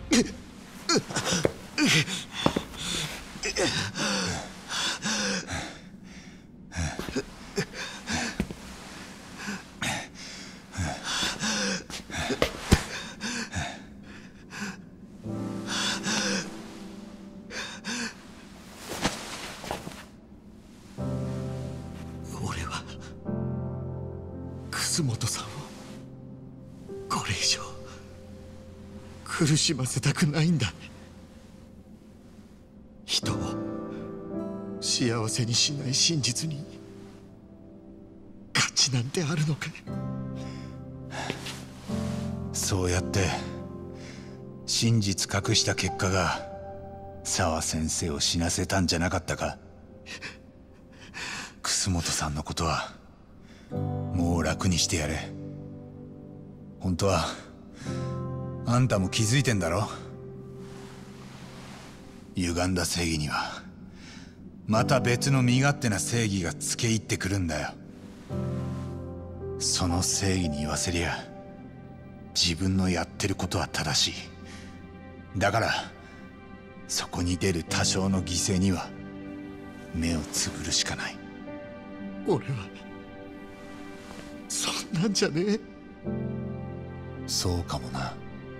楠本さんをこれ以上苦しませたくないんだ。人を幸せにしない真実に価値なんてあるのか。 そうやって真実隠した結果が沢先生を死なせたんじゃなかったか。楠本さんのことはもう楽にしてやれ。本当はあんたも気づいてんだろ。歪んだ正義にはまた別の身勝手な正義がつけ入ってくるんだよ。その正義に言わせりゃ自分のやってることは正しい。だからそこに出る多少の犠牲には目をつぶるしかない。 俺はそんなんじゃねえ。 そうかもな。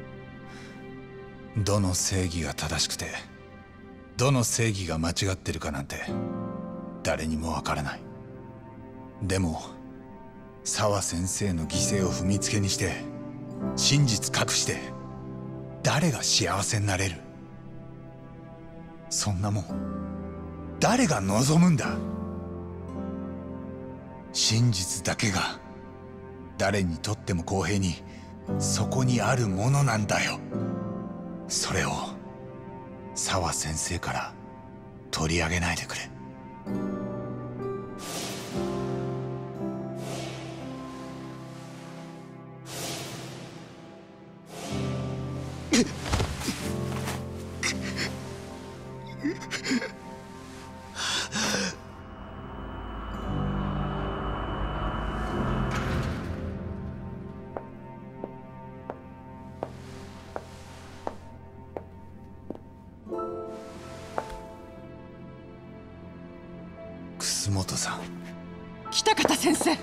どの正義が正しくてどの正義が間違ってるかなんて誰にもわからない。でも沢先生の犠牲を踏みつけにして真実隠して誰が幸せになれる。そんなもん誰が望むんだ。真実だけが誰にとっても公平にそこにあるものなんだよ。それを沢先生から取り上げないでくれ。楠本さん。 北方先生。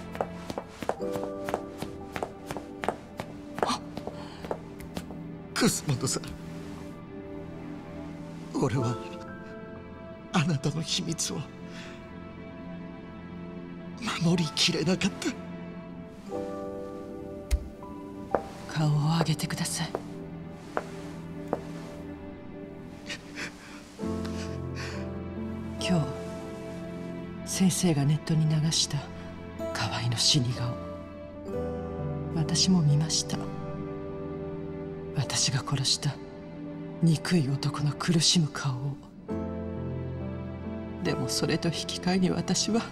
楠本さん、俺はあなたの秘密を守りきれなかった。 顔を上げてください。今日先生がネットに流した河合の死に顔、私も見ました。私が殺した憎い男の苦しむ顔を。でもそれと引き換えに私は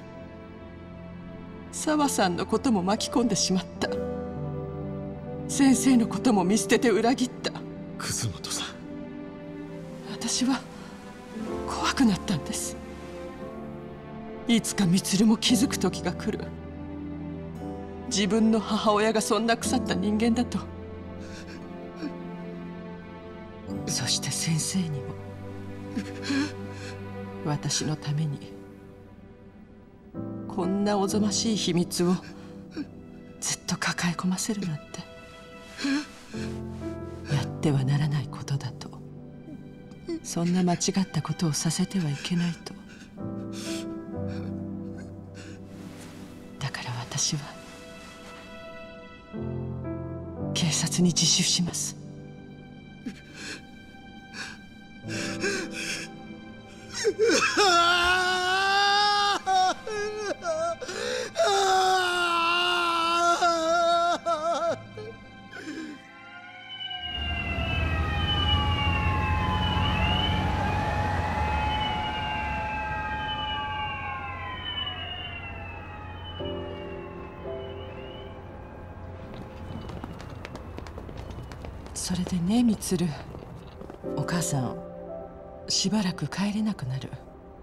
沢さんのことも巻き込んでしまった。先生のことも見捨てて裏切った。 楠本さん、 私は怖くなったんです。いつか充も気づく時が来る。自分の母親がそんな腐った人間だと。そして先生にも私のためにこんなおぞましい秘密をずっと抱え込ませるなんてやってはならないことだと。そんな間違ったことをさせてはいけないと。だから私は警察に自首します。それでね、充、お母さんしばらく帰れなくなる。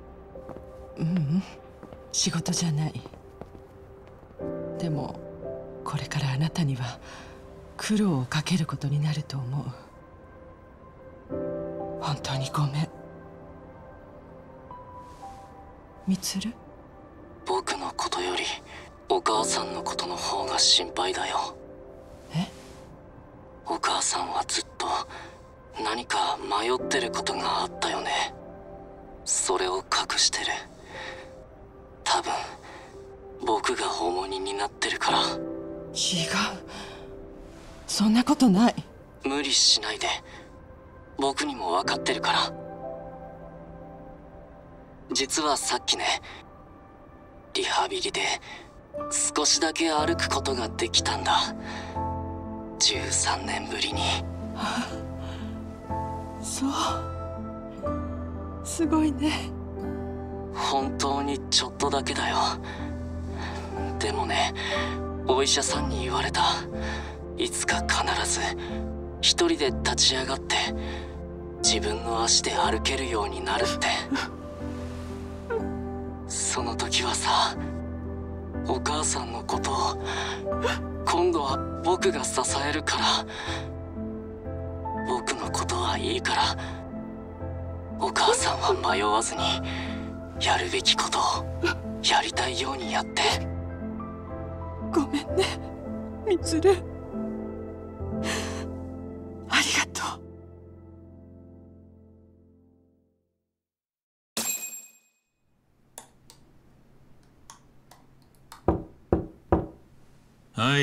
仕事じゃない。でもこれからあなたには苦労をかけることになると思う。 本当にごめん。みつる、 僕のことよりお母さんのことの方が心配だよ。 え？ お母さんはずっと何か迷ってることがあったよね。それを隠してる。多分僕が重荷になってるから。 違う、そんなことない。 無理しないで。僕にも分かってるから。実はさっきね、リハビリで少しだけ歩くことができたんだ。13年ぶりに。 そう、すごいね。 本当にちょっとだけだよ。でもね、お医者さんに言われた。いつか必ず一人で立ち上がって自分の足で歩けるようになるって。その時はさ、お母さんのことを今度は僕が支えるから。僕のことはいいから、お母さんは迷わずにやるべきことをやりたいようにやって。 ごめんね、みつる。ありがとう。はい。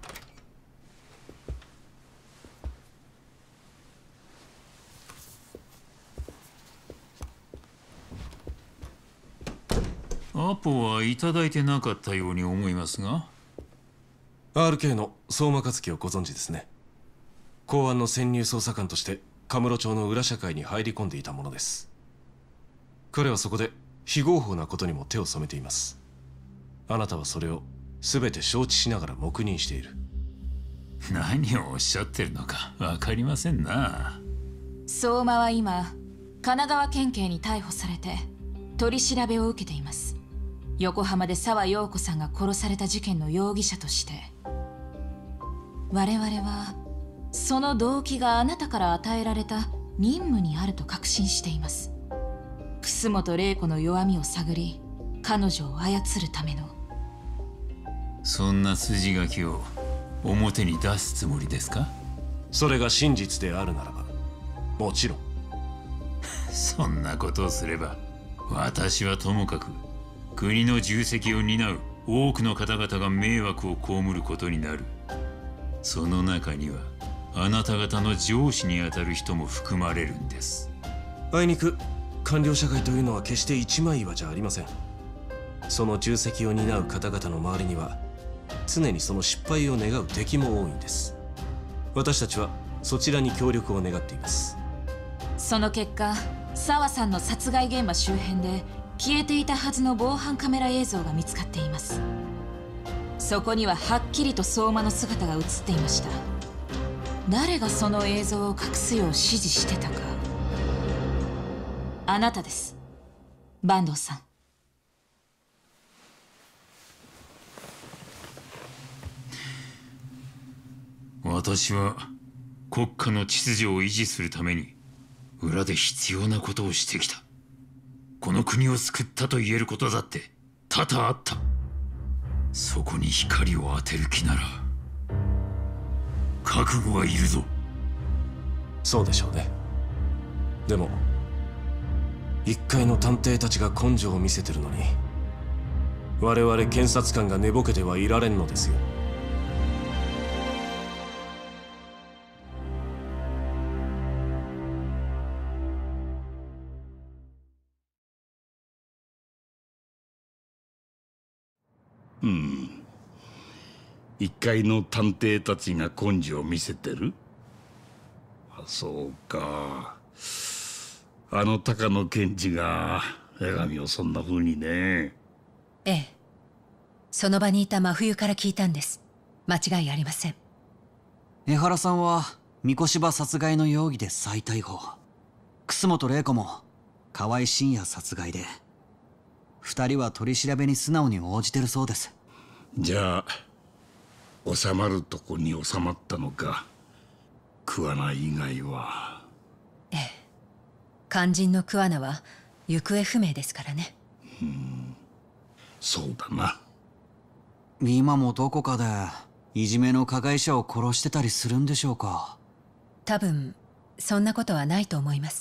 アポはいただいてなかったように思いますが。 RK の相馬克樹をご存知ですね。公安の潜入捜査官としてカムロ町の裏社会に入り込んでいたものです。彼はそこで非合法なことにも手を染めています。あなたはそれを全て承知しながら黙認している。 何をおっしゃってるのか分かりませんな。 相馬は今神奈川県警に逮捕されて取り調べを受けています。横浜で沢陽子さんが殺された事件の容疑者として。我々はその動機があなたから与えられた任務にあると確信しています。楠本玲子の弱みを探り彼女を操るための。 そんな筋書きを表に出すつもりですか？ それが真実であるならばもちろん。 そんなことをすれば私はともかく国の重責を担う多くの方々が迷惑を被ることになる。その中にはあなた方の上司にあたる人も含まれるんです。 あいにく官僚社会というのは決して一枚岩じゃありません。その重責を担う方々の周りには常にその失敗を願う敵も多いんです。私たちはそちらに協力を願っています。 その結果沢さんの殺害現場周辺で消えていたはずの防犯カメラ映像が見つかっています。そこにははっきりと相馬の姿が映っていました。誰がその映像を隠すよう指示してたか。あなたです、坂東さん。 私は国家の秩序を維持するために裏で必要なことをしてきた。この国を救ったと言えることだって多々あった。そこに光を当てる気なら覚悟はいるぞ。 そうでしょうね。でも一介の探偵たちが根性を見せてるのに我々検察官が寝ぼけてはいられんのですよ。 一介の探偵たちが根性を見せてる。あ、そうか。あの高野検事が江上をそんな風にね。 ええ、その場にいた真冬から聞いたんです。間違いありません。 江原さんは三越場殺害の容疑で再逮捕。楠本玲子も河合真也殺害で、2人は取り調べに素直に応じてるそうです。 じゃあ収まるとこに収まったのか。桑名以外は。 ええ、 肝心の桑名は行方不明ですからね。 そうだな。 今もどこかでいじめの加害者を殺してたりするんでしょうか。 多分そんなことはないと思います。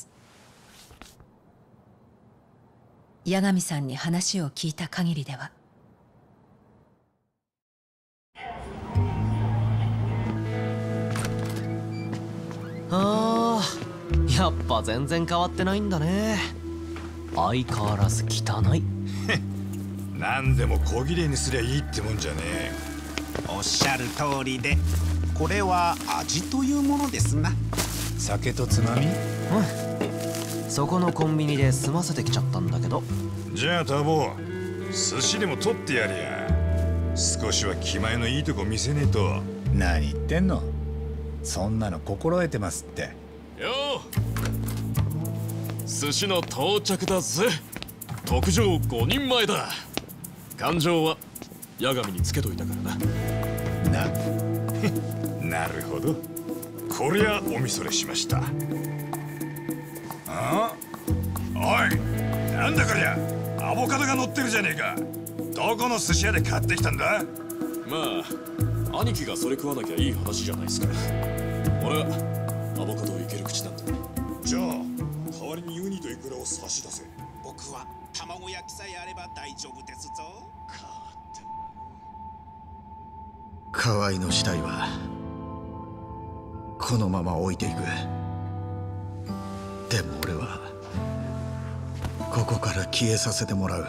八神さんに話を聞いた限りでは。 あー、やっぱ全然変わってないんだね。相変わらず汚い。 何でも小切れにすりゃいいってもんじゃねえ。 おっしゃる通りで、これは味というものですな。 酒とつまみ？ そこのコンビニで済ませてきちゃったんだけど。 じゃあタボ、寿司でも取ってやれや。少しは気前のいいとこ見せねえと。 何言ってんの。そんなの心得てますって。 よう、寿司の到着だぜ。特上5人前だ。勘定は八神につけといたからな。 なるほど。こりゃおみそれしました。あ？おい、なんだこりゃ。アボカドが乗ってるじゃねえか。どこの寿司屋で買ってきたんだ？ まあ兄貴がそれ食わなきゃいい話じゃないですか。俺はアボカドをいける口なんだ。 じゃあ代わりにウニとイクラを差し出せ。 僕は卵焼きさえあれば大丈夫ですぞ。 河合の死体はこのまま置いていく。でも俺はここから消えさせてもらう。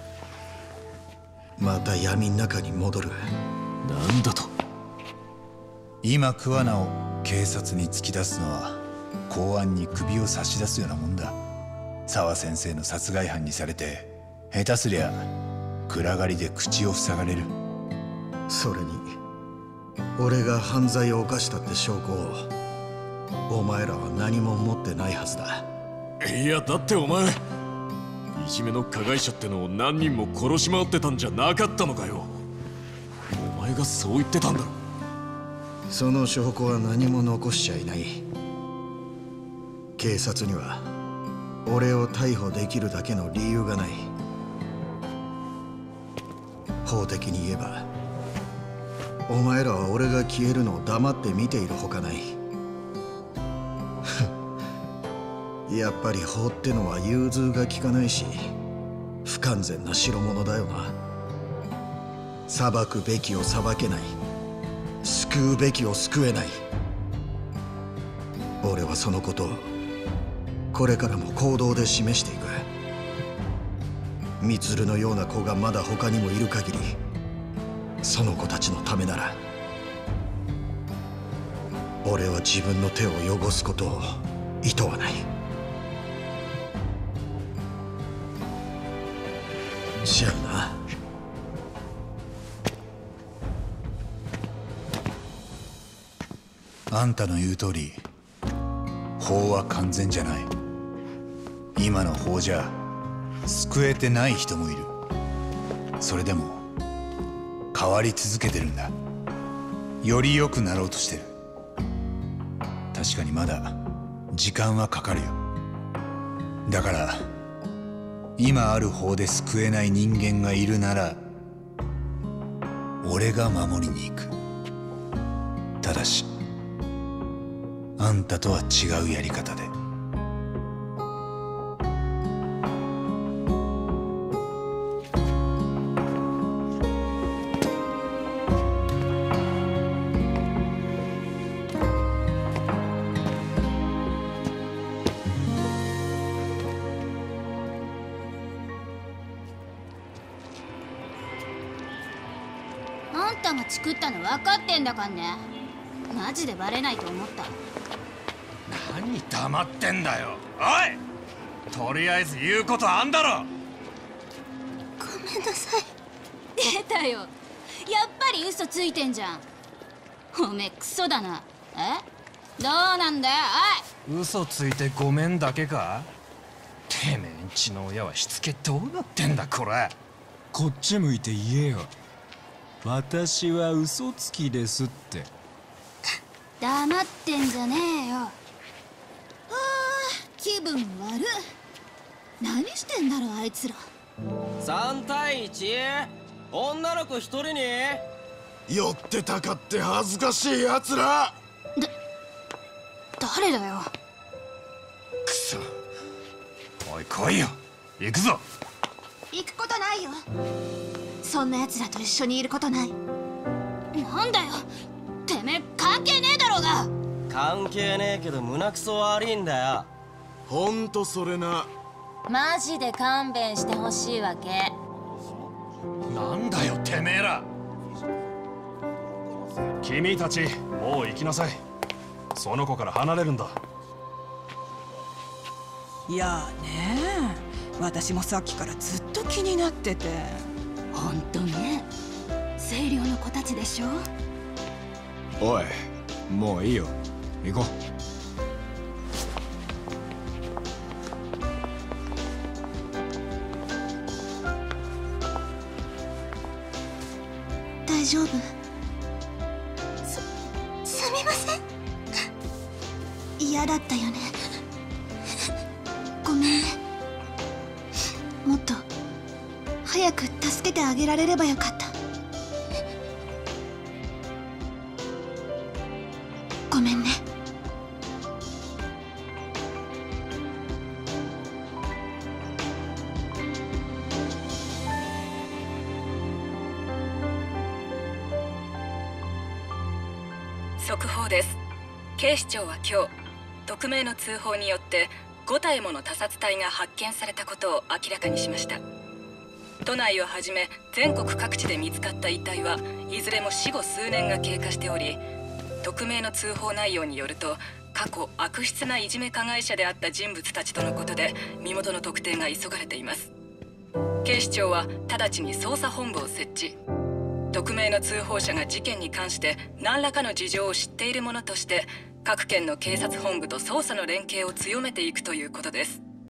また闇の中に戻る。 なんだと。 今桑名を警察に突き出すのは公安に首を差し出すようなもんだ。沢先生の殺害犯にされて下手すりゃ暗がりで口を塞がれる。 それに俺が犯罪を犯したって証拠をお前らは何も持ってないはずだ。 いやだってお前、いじめの加害者ってのを何人も殺し回ってたんじゃなかったのかよ。お前がそう言ってたんだろ。 その証拠は何も残しちゃいない。警察には俺を逮捕できるだけの理由がない。法的に言えばお前らは俺が消えるのを黙って見ているほかない。やっぱり法ってのは融通が利かないし不完全な代物だよな。裁くべきを裁けない、救うべきを救えない。俺はそのことをこれからも行動で示していく。充のような子がまだ他にもいる限り、その子たちのためなら俺は自分の手を汚すことをいとわない。じゃあな。あんたの言う通り法は完全じゃない。今の法じゃ救えてない人もいる。それでも変わり続けてるんだ。より良くなろうとしてる。確かにまだ時間はかかるよ。だから今ある法で救えない人間がいるなら俺が守りに行く。ただしあんたとは違うやり方で。 あんたが作ったの分かってんだかんね。マジでバレないと思った。 何黙ってんだよ。おい、とりあえず言うことあんだろ。 ごめんなさい。出たよ、やっぱり嘘ついてんじゃん。おめえクソだな。どうなんだよおい。 嘘ついてごめんだけか。てめえんちの親はしつけどうなってんだこれ。 こっち向いて言えよ。私は嘘つきですって。 黙ってんじゃねえよ。 気分悪い。何してんだろあいつら。 3対 1？ 女の子1人に？ 寄ってたかって恥ずかしいやつら。 誰だよ。 くそ。おい来いよ、行くぞ。 行くことないよ。そんな奴らと一緒にいることない。なんだよ、てめえ関係ねえだろうが。 関係ねえけど胸くそ悪いんだよ。 ほんとそれな。 マジで勘弁してほしいわけ。 なんだよてめえら。君たちもう行きなさい。その子から離れるんだ。 いやねえ、私もさっきからずっと気になってて。 ほんとね、清涼の子たちでしょ。 おい、もういいよ、行こう。 大丈夫？すみません。嫌だったよね。ごめんね。もっと早く助けてあげられればよかった。ごめんね。 速報です。警視庁は今日、匿名の通報によって5体もの他殺体が発見されたことを明らかにしました。都内をはじめ全国各地で見つかった遺体はいずれも死後数年が経過しており、匿名の通報内容によると過去悪質ないじめ加害者であった人物たちとのことで身元の特定が急がれています。警視庁は直ちに捜査本部を設置。匿名の通報者が事件に関して何らかの事情を知っているものとして各県の警察本部と捜査の連携を強めていくということです。